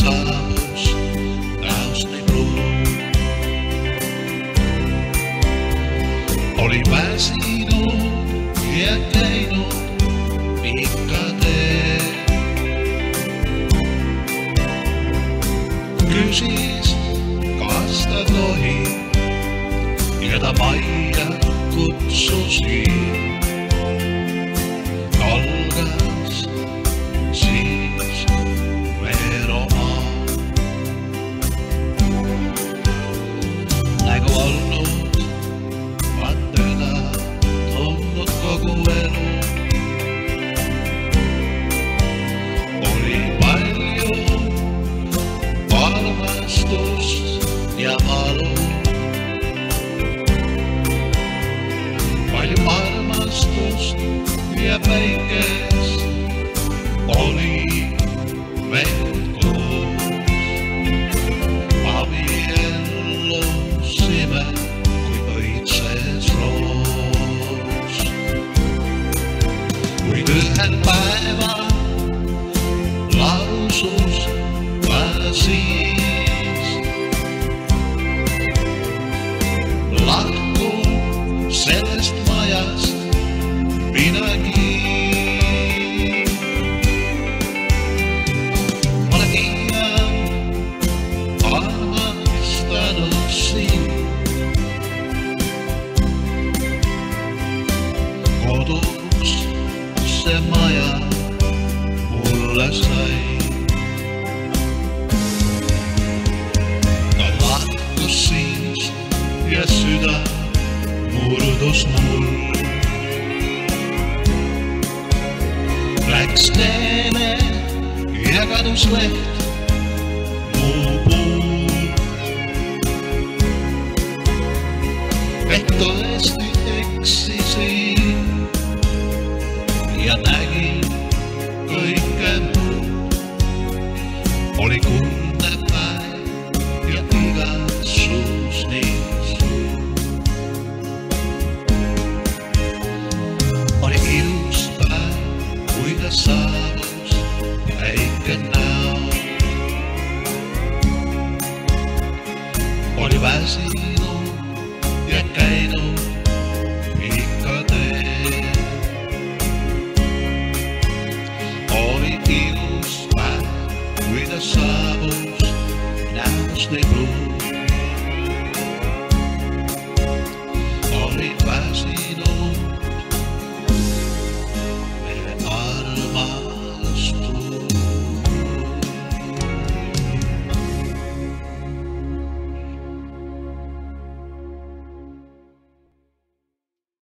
saabus näost nii pruun. Oli väsinud ja käinud pikka tee. Küsis, kas ta tohib ja ta majja kutsusin. Algas siis Veeromaa. Nägu olnud on teda tundnud kogu elu. Oli palju armastust ja valu. Palju armastust ja päikest oli veel koos. Abiellusime kui õitses roos. Kuid ühel päeval lausus ta siis: lahku sellest majast midagi. Ma olen iial armastanud sind. Koduks see maja mulle sai. Ta lahkus siis ja süda murdus mul. Läks teele ja kadus leht muu puul. Ehk tõesti eksisin ja nägin kõike muud. Oli kuldne päev ja igatsus nii suur. Oli ilus päev, kui ta saabus väike näo. Oli väsinud ja käinud pikka tee. Oli ilus päev, kui ta saabus näost nii pruun.